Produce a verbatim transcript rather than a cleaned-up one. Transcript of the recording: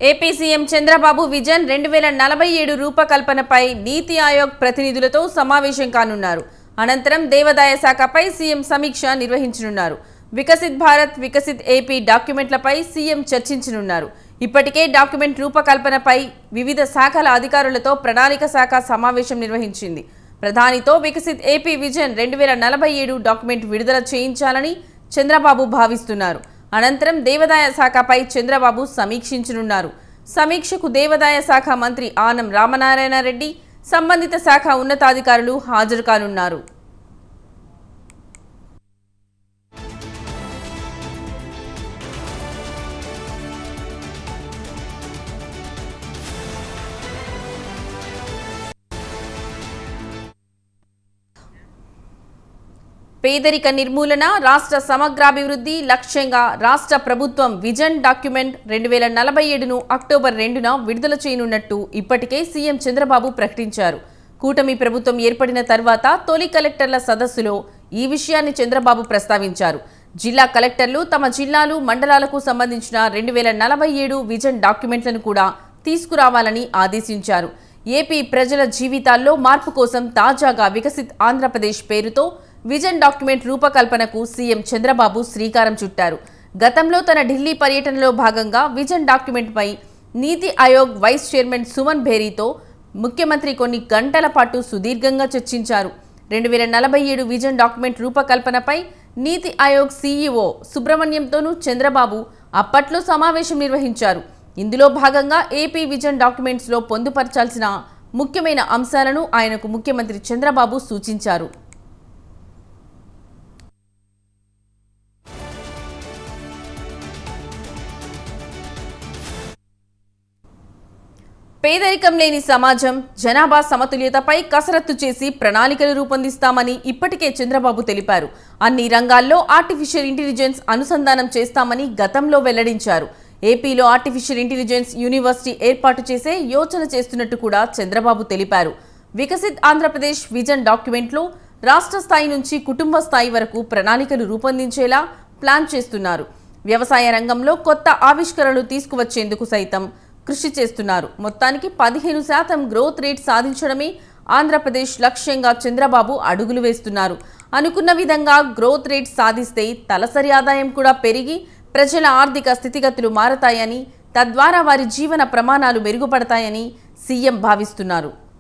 AP CM Chandrababu vision రెండు వేల నలభై ఏడు రూపకల్పనపై నీతి ఆయోగ్ ప్రతినిధులతో సమావేశం కానున్నారు. అనంతరం దేవాదాయ శాఖపై సీఎం సమీక్ష నిర్వహించనున్నారు. వికసిత్ భారత్, వికసిత్ ఏపీ డాక్యుమెంట్లపై సీఎం చర్చించనున్నారు. ఇప్పటికే డాక్యుమెంట్ రూపకల్పనపై వివిధ శాఖల అధికారులతో ప్రణాళిక శాఖ సమావేశం నిర్వహించింది. ప్రధానితో వికసిత్ ఏపీ విజన్ రెండు వేల నలభై ఏడు డాక్యుమెంట్ విడుదల చేయించాలని చంద్రబాబు భావిస్తున్నారు. అనంతరం దేవాదాయ శాఖపై చంద్రబాబు సమీక్షించనున్నారు. సమీక్షకు దేవాదాయ శాఖ మంత్రి ఆనం రామనారాయణ రెడ్డి, సంబంధిత శాఖ ఉన్నతాధికారులు హాజరు కానున్నారు. పేదరిక నిర్మూలన, రాష్ట్ర సమగ్రాభివృద్ధి లక్ష్యంగా రాష్ట్ర ప్రభుత్వం విజన్ డాక్యుమెంట్ రెండు వేల నలభై ఏడును అక్టోబర్ రెండున విడుదల చేయనున్నట్టు ఇప్పటికే సీఎం చంద్రబాబు ప్రకటించారు. కూటమి ప్రభుత్వం ఏర్పడిన తర్వాత తొలి కలెక్టర్ల సదస్సులో ఈ విషయాన్ని చంద్రబాబు ప్రస్తావించారు. జిల్లా కలెక్టర్లు తమ జిల్లాలు, మండలాలకు సంబంధించిన రెండు వేల నలభై ఏడు విజన్ డాక్యుమెంట్లను కూడా తీసుకురావాలని ఆదేశించారు. ఏపీ ప్రజల జీవితాల్లో మార్పు కోసం తాజాగా వికసిత్ ఆంధ్రప్రదేశ్ పేరుతో విజన్ డాక్యుమెంట్ రూపకల్పనకు సీఎం చంద్రబాబు శ్రీకారం చుట్టారు. గతంలో తన ఢిల్లీ పర్యటనలో భాగంగా విజన్ డాక్యుమెంట్పై నీతి ఆయోగ్ వైస్ చైర్మన్ సుమన్ భేరీతో ముఖ్యమంత్రి కొన్ని గంటల పాటు సుదీర్ఘంగా చర్చించారు. రెండు వేల నలభై ఏడు విజన్ డాక్యుమెంట్ రూపకల్పనపై నీతి ఆయోగ్ సీఈఓ సుబ్రహ్మణ్యంతోనూ చంద్రబాబు అప్పట్లో సమావేశం నిర్వహించారు. ఇందులో భాగంగా ఏపీ విజన్ డాక్యుమెంట్స్లో పొందుపరచాల్సిన ముఖ్యమైన అంశాలను ఆయనకు ముఖ్యమంత్రి చంద్రబాబు సూచించారు. పేదరికం లేని సమాజం, జనాభా సమతుల్యతపై కసరత్తు చేసి ప్రణాళికలు రూపొందిస్తామని ఇప్పటికే చంద్రబాబు తెలిపారు. అన్ని రంగాల్లో ఆర్టిఫిషియల్ ఇంటెలిజెన్స్ అనుసంధానం చేస్తామని గతంలో వెల్లడించారు. ఏపీలో ఆర్టిఫిషియల్ ఇంటెలిజెన్స్ యూనివర్సిటీ ఏర్పాటు చేసే యోచన చేస్తున్నట్టు కూడా చంద్రబాబు తెలిపారు. వికసిత్ ఆంధ్రప్రదేశ్ విజన్ డాక్యుమెంట్లో రాష్ట్ర స్థాయి నుంచి కుటుంబ స్థాయి వరకు ప్రణాళికలు రూపొందించేలా ప్లాన్ చేస్తున్నారు. వ్యవసాయ రంగంలో కొత్త ఆవిష్కరణలు తీసుకువచ్చేందుకు సైతం కృషి చేస్తున్నారు. మొత్తానికి పదిహేను శాతం గ్రోత్ రేట్ సాధించడమే ఆంధ్రప్రదేశ్ లక్ష్యంగా చంద్రబాబు అడుగులు వేస్తున్నారు. అనుకున్న విధంగా గ్రోత్ రేట్ సాధిస్తే తలసరి ఆదాయం కూడా పెరిగి ప్రజల ఆర్థిక స్థితిగతులు మారతాయని, తద్వారా వారి జీవన ప్రమాణాలు మెరుగుపడతాయని సీఎం భావిస్తున్నారు.